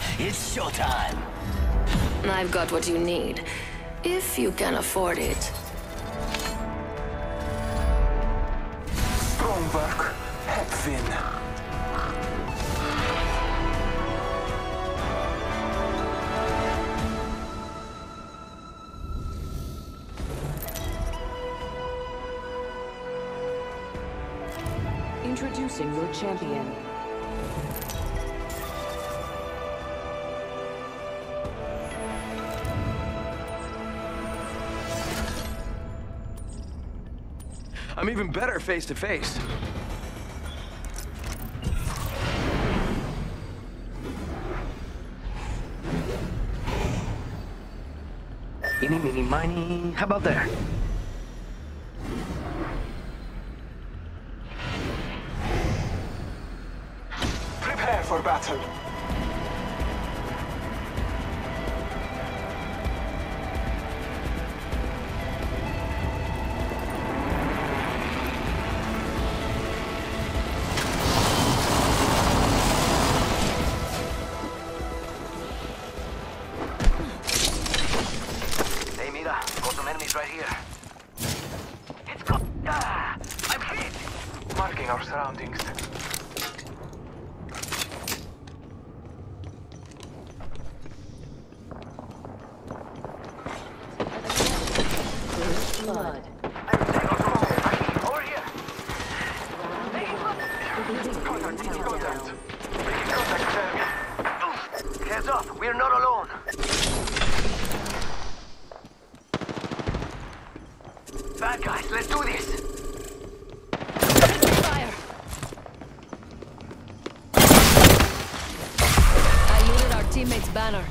It's showtime. I've got what you need, if you can afford it. Strong work, Hedvin. Introducing your champion. I'm even better face to face. Eeny, meeny, miny. How about there? Prepare for battle. Hey, Mira. Got some enemies right here. It's got... Ah! I'm hit! Marking our surroundings. Blood. Over here! Contact. Heads up, we're not alone. Bad guys, let's do this. Fire! I looted our teammate's banner.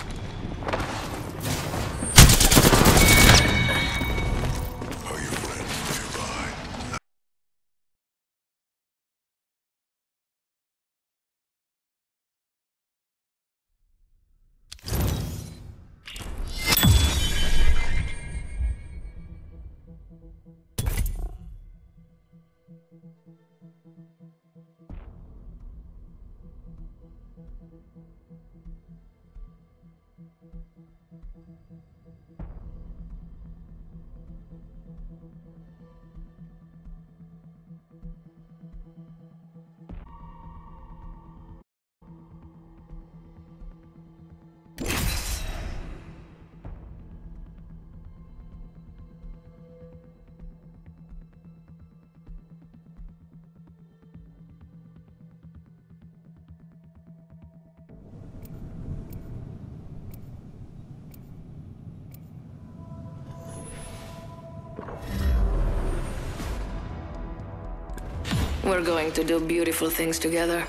We're going to do beautiful things together.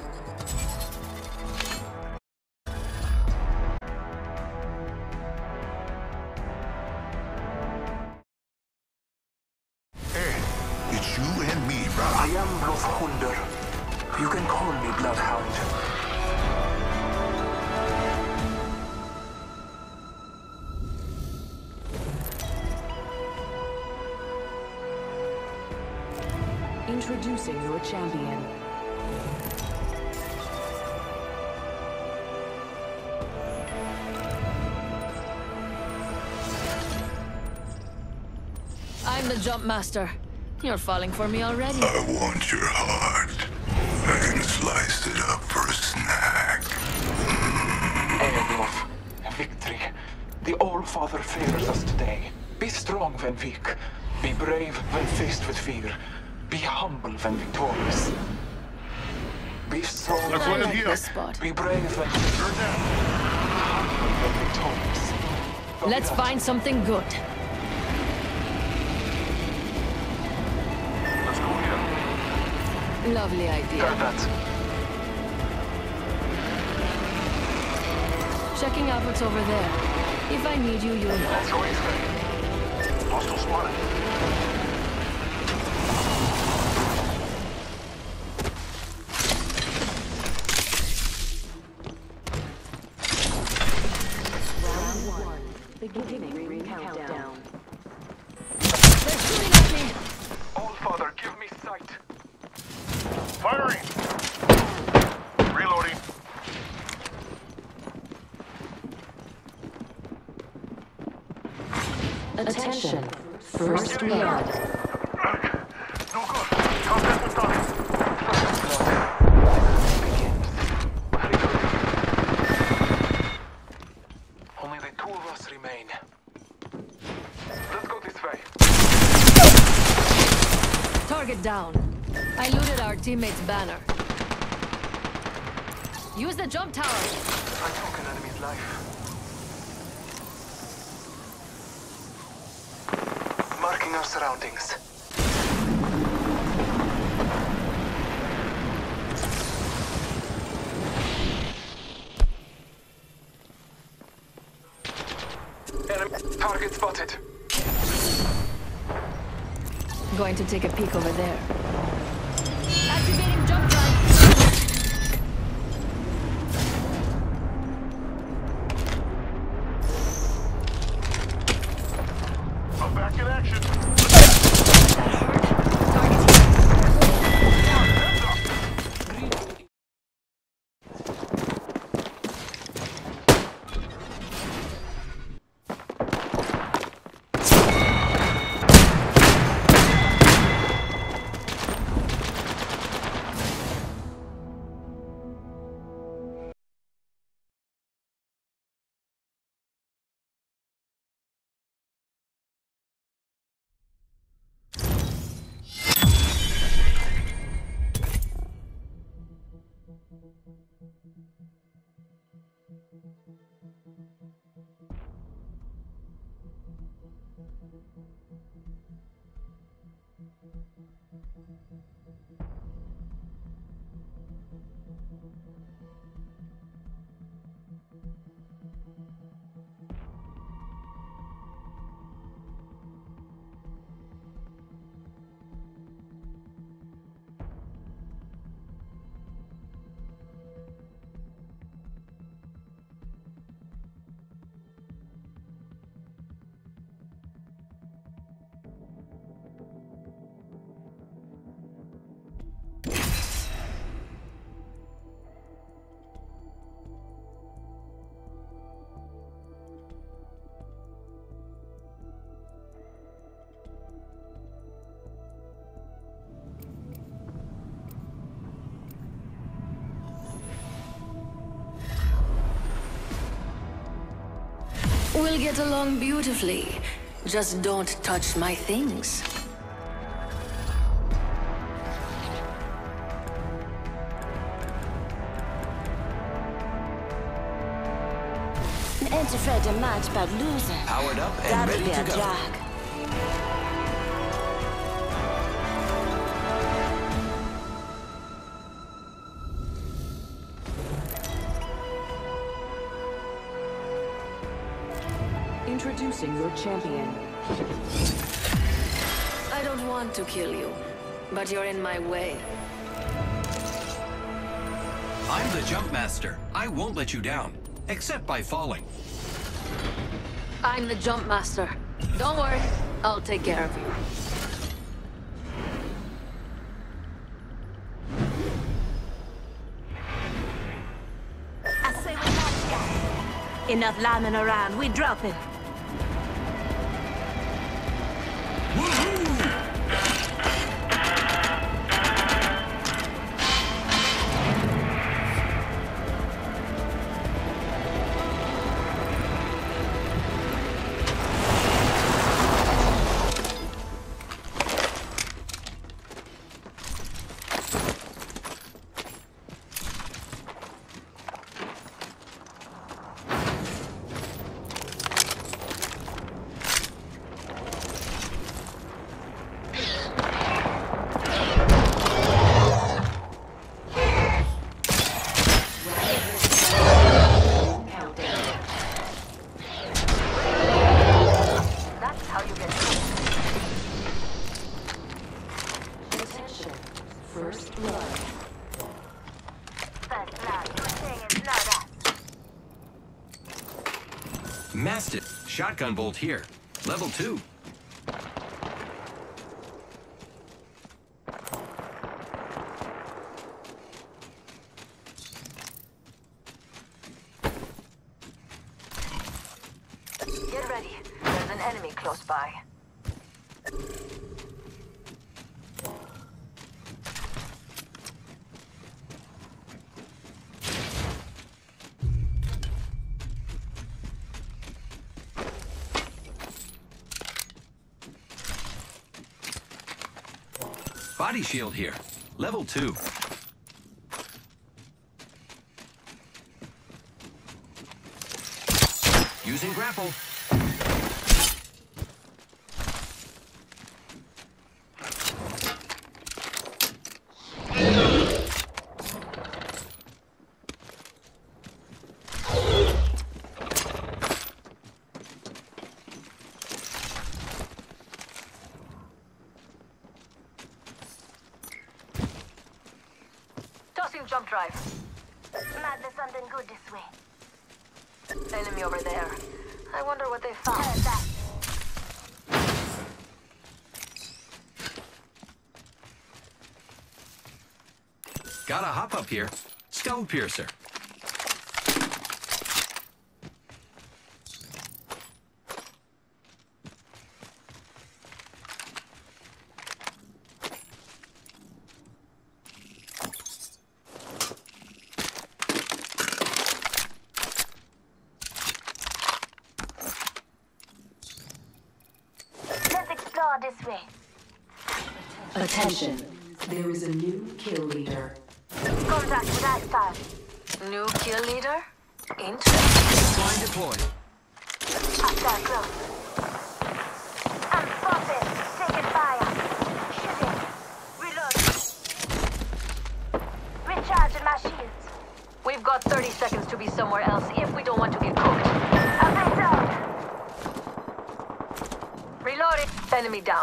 It's you and me, I brother. am Lothhunder. You can call me Bloodhound. Introducing your champion. I'm the jump master. You're falling for me already. I want your heart. I can slice it up for a snack. Erebloth, victory. The All-Father favors us today. Be strong when weak. Be brave when faced with fear. Be humble when victorious. Be strong Let's I let it like heal. this spot. Be brave when humble when victorious. Let's find something good. Let's go here. Lovely idea. Got that. Checking out what's over there. If I need you, you'll know. Let's go easily. Hostile spotted. Round 1. Beginning ring countdown. They're shooting at me! All-Father, give me sight. Firing! Reloading. Attention. First blood. No good. Contact with Doc. Begins. Very good. Only the two of us remain. Let's go this way. Target down. I looted our teammate's banner. Use the jump tower. I took an enemy's life. Marking our surroundings. Enemy target spotted. Going to take a peek over there. Activating jump drive. I'm back in action. We'll get along beautifully. Just don't touch my things. Ain't afraid to match about losing. Powered up and That'll ready be to a go. drag. Introducing your champion. I don't want to kill you, but you're in my way. I'm the Jump Master. I won't let you down, except by falling. I'm the jump master. Don't worry, I'll take care of you. I say we match ya. Enough lambing around, we dropping. First blood. Mastiff, shotgun bolt here. Level 2. Get ready. There's There's an enemy close by. Body shield here. Level 2. Using grapple. Tossing jump drive. Might be something good this way. Enemy over there. I wonder what they found. Heard that. Gotta hop up here. Skull piercer. Let's explore this way. Attention. There is a new kill leader. Contact with Astar. New kill leader? Interesting. Line deployed. Astar close. I'm spotted. Taking fire. Shooting. Reload. Recharging my shields. We've got 30 seconds to be somewhere else if we don't want to get cooked. I've been down. Reloading. Enemy down.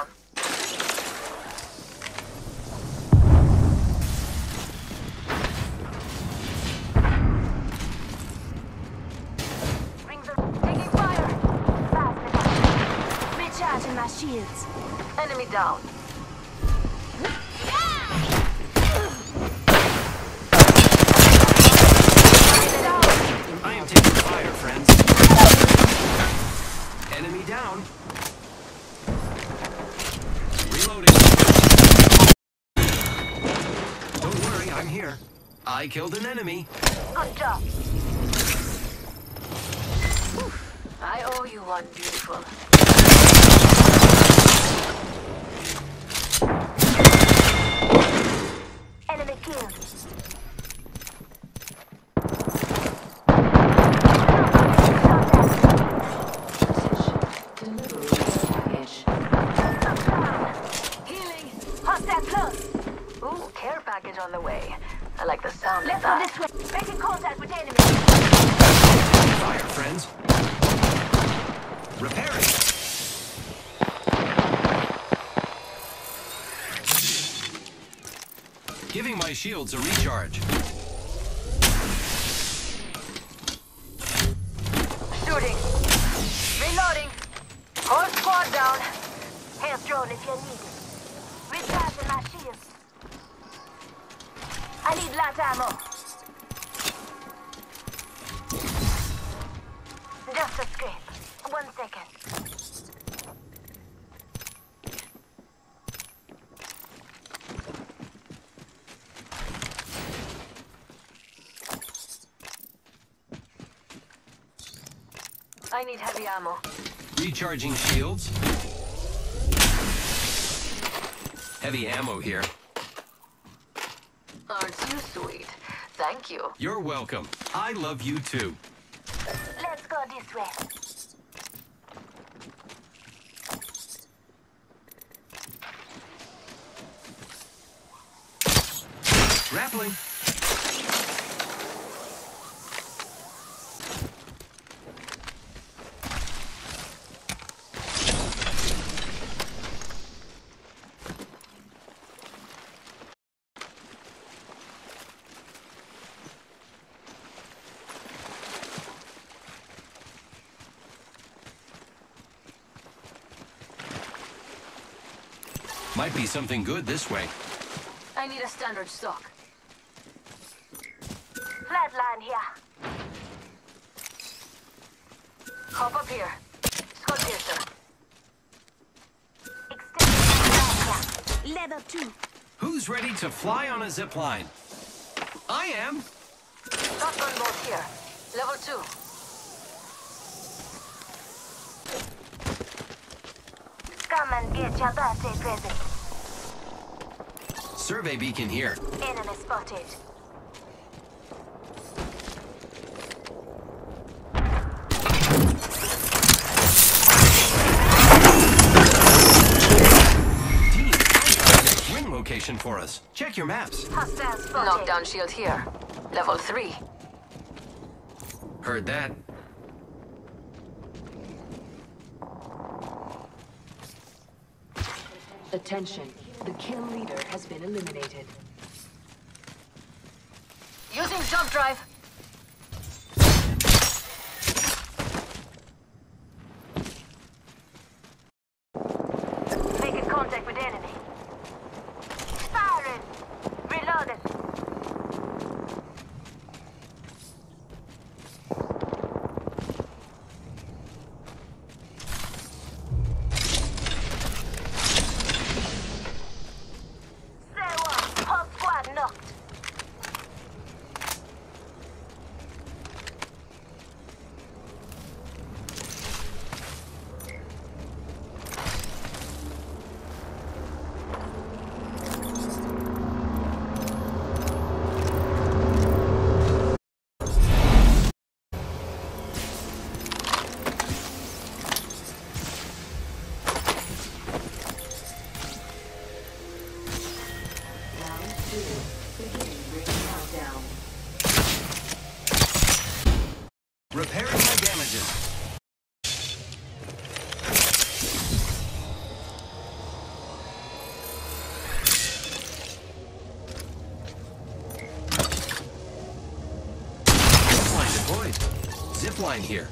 Taking fire. Fast. Recharging my shields. Enemy down. I am taking fire, friends. Enemy down. Reloading. Don't worry, I'm here. I killed an enemy. Good job. I owe you one, beautiful. Enemy killed. Delivery package. Healing. Hostile close. Ooh, care package on the way. I like the sound of Let's go that. this way. Making contact with enemy. Fire, friends. Repairing. Giving my shields a recharge. Shooting. Reloading. Whole squad down. Here's drone if you need it. Recharging my shields. I need light ammo. Just a scrape. 1 second. I need heavy ammo. Recharging shields. Heavy ammo here. Aren't you sweet? Thank you. You're welcome. I love you too. Let's go this way. Grappling. Might be something good this way. I need a standard stock. Flatline here. Hop up here. Skull piercer. Level 2. Who's ready to fly on a zip line? I am. Shotgun bolt here. Level 2. Come and get your birthday present. Survey beacon here. Enemy spotted. Team, find the next ring location for us. Check your maps. Hostile spotted. Knockdown shield here. Level 3. Heard that. Attention. The kill leader has been eliminated. Using jump drive. Making contact with enemy. Firing. Reloaded. Say what? Whole squad knocked. Round 2. Beginning ring countdown. Repairing my damages. Zipline deployed. Zipline here.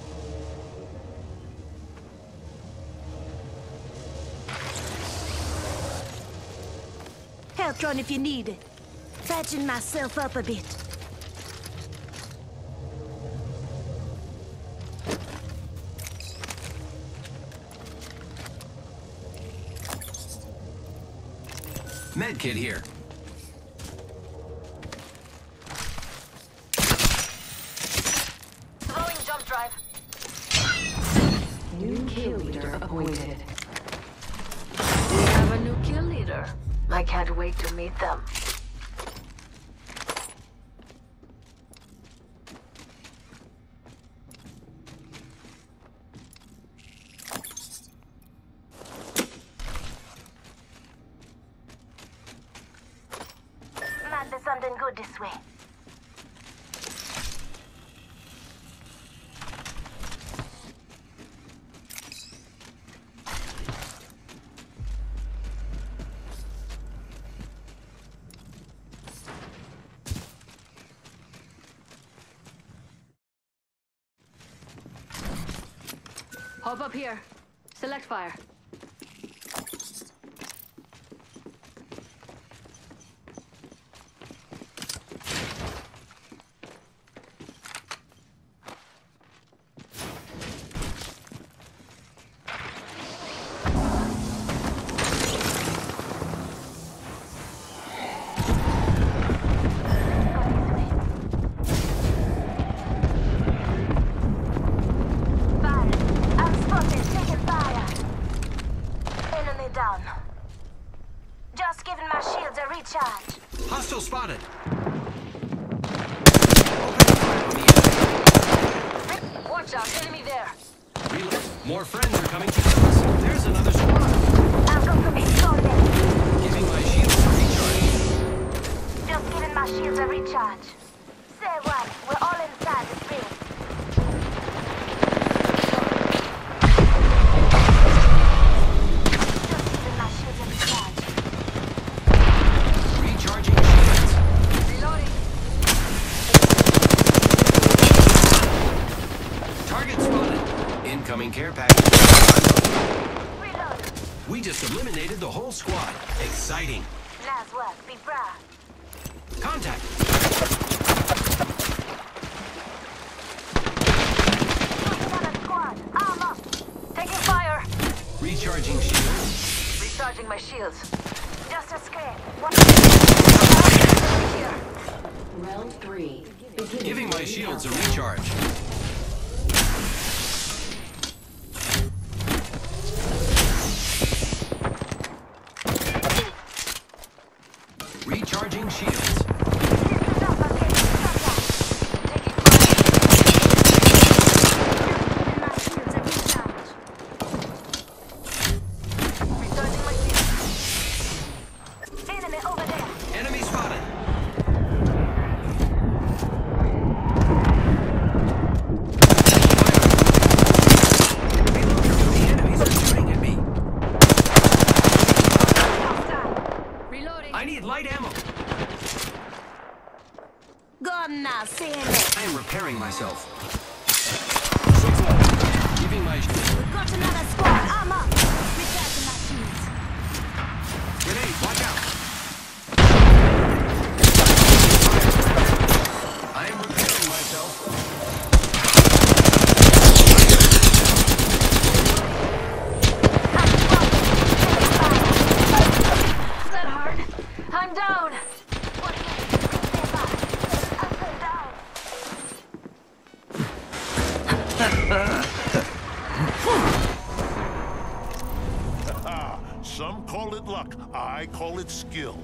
Health run if you need it. Patching myself up a bit. Medkit here. Throwing jump drive. New kill leader appointed. We have a new kill leader. I can't wait to meet them. Might be something good this way. Hop up here. Select fire. I'm spotted. Taking fire. Enemy down. Just giving my shields a recharge. Hostile spotted. Watch out, enemy there. Reload. More friends are coming to us. There's another squad. I've got to explode them. Giving my shields a recharge. Just giving my shields a recharge. Say what? We're all inside the ring. Just giving my shields a recharge. Recharging shields. Reloading. Target spotted. Incoming care package. Reload. We just eliminated the whole squad. Exciting. Nice work. Be proud. Contact. Another squad. Arm up. Taking fire. Recharging shields. Recharging my shields. Just screen. Round 3. Beginning. Giving my shields a recharge. Recharging shields. Enemy over there. Enemy spotted. The enemies are shooting at me. Reloading. I need light ammo. Gone now, sailor. I am repairing myself. Giving my We've got another squad. I'm up. Recharging my shields. grenade. Watch out. I am repairing myself. Is that hard? I'm down. Some call it luck. I call it skill.